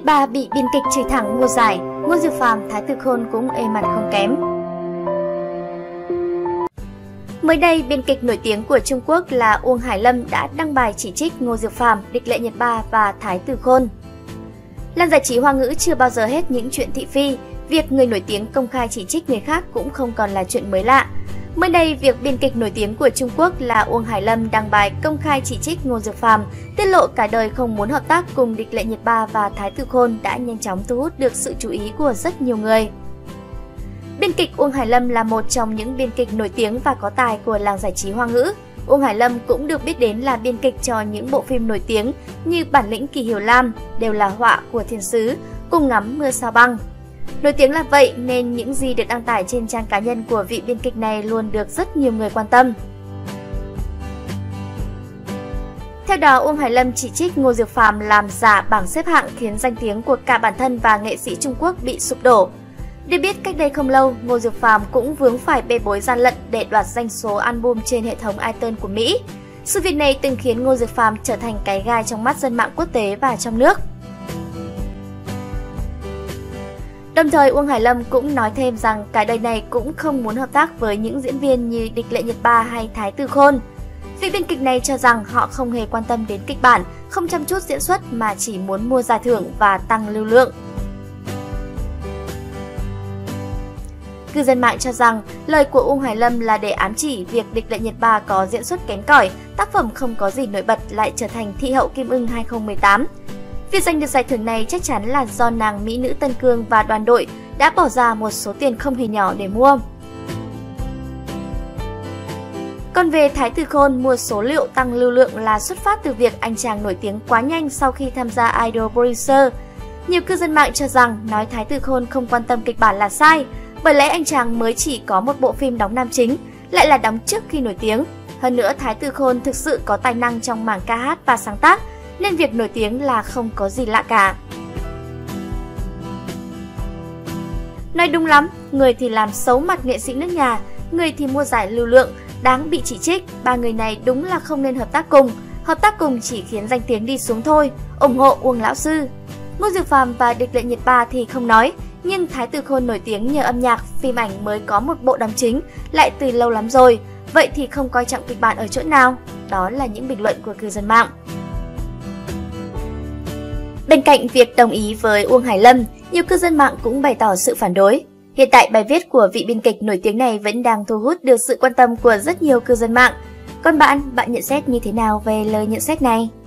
Nhật Ba bị biên kịch chửi thẳng mua giải, Ngô Diệu Phàm, Thái Tử Khôn cũng ê mặt không kém. Mới đây, biên kịch nổi tiếng của Trung Quốc là Uông Hải Lâm đã đăng bài chỉ trích Ngô Diệu Phàm, Địch Lệ Nhật Ba và Thái Tử Khôn. Làng giải trí Hoa ngữ chưa bao giờ hết những chuyện thị phi, việc người nổi tiếng công khai chỉ trích người khác cũng không còn là chuyện mới lạ. Mới đây, việc biên kịch nổi tiếng của Trung Quốc là Uông Hải Lâm đăng bài công khai chỉ trích Ngô Diệu Phàm, tiết lộ cả đời không muốn hợp tác cùng Địch Lệ Nhật Ba và Thái Tử Khôn đã nhanh chóng thu hút được sự chú ý của rất nhiều người. Biên kịch Uông Hải Lâm là một trong những biên kịch nổi tiếng và có tài của làng giải trí Hoa ngữ. Uông Hải Lâm cũng được biết đến là biên kịch cho những bộ phim nổi tiếng như Bản lĩnh Kỳ Hiểu Lam, Đều là họa của thiên sứ, Cùng ngắm mưa sao băng. Nổi tiếng là vậy nên những gì được đăng tải trên trang cá nhân của vị biên kịch này luôn được rất nhiều người quan tâm. Theo đó, Uông Hải Lâm chỉ trích Ngô Diệu Phàm làm giả bảng xếp hạng khiến danh tiếng của cả bản thân và nghệ sĩ Trung Quốc bị sụp đổ. Được biết, cách đây không lâu, Ngô Diệu Phàm cũng vướng phải bê bối gian lận để đoạt doanh số album trên hệ thống iTunes của Mỹ. Sự việc này từng khiến Ngô Diệu Phàm trở thành cái gai trong mắt dân mạng quốc tế và trong nước. Đồng thời, Uông Hải Lâm cũng nói thêm rằng cả đời này cũng không muốn hợp tác với những diễn viên như Địch Lệ Nhật Ba hay Thái Tử Khôn. Vị biên kịch này cho rằng họ không hề quan tâm đến kịch bản, không chăm chút diễn xuất mà chỉ muốn mua giải thưởng và tăng lưu lượng. Cư dân mạng cho rằng lời của Uông Hải Lâm là để ám chỉ việc Địch Lệ Nhật Ba có diễn xuất kém cỏi, tác phẩm không có gì nổi bật lại trở thành thị hậu Kim Ưng 2018. Việc giành được giải thưởng này chắc chắn là do nàng mỹ nữ Tân Cương và đoàn đội đã bỏ ra một số tiền không hề nhỏ để mua. Còn về Thái Tử Khôn, mua số liệu tăng lưu lượng là xuất phát từ việc anh chàng nổi tiếng quá nhanh sau khi tham gia Idol Producer. Nhiều cư dân mạng cho rằng nói Thái Tử Khôn không quan tâm kịch bản là sai, bởi lẽ anh chàng mới chỉ có một bộ phim đóng nam chính, lại là đóng trước khi nổi tiếng. Hơn nữa, Thái Tử Khôn thực sự có tài năng trong mảng ca hát và sáng tác, nên việc nổi tiếng là không có gì lạ cả. Nói đúng lắm, người thì làm xấu mặt nghệ sĩ nước nhà, người thì mua giải lưu lượng, đáng bị chỉ trích. Ba người này đúng là không nên hợp tác cùng chỉ khiến danh tiếng đi xuống thôi. Ủng hộ Uông lão sư. Ngô Diệu Phàm và Địch Lệ Nhật Ba thì không nói, nhưng Thái Tử Khôn nổi tiếng nhờ âm nhạc, phim ảnh mới có một bộ đóng chính, lại từ lâu lắm rồi. Vậy thì không coi trọng kịch bản ở chỗ nào? Đó là những bình luận của cư dân mạng. Bên cạnh việc đồng ý với Uông Hải Lâm, nhiều cư dân mạng cũng bày tỏ sự phản đối. Hiện tại, bài viết của vị biên kịch nổi tiếng này vẫn đang thu hút được sự quan tâm của rất nhiều cư dân mạng. Còn bạn nhận xét như thế nào về lời nhận xét này?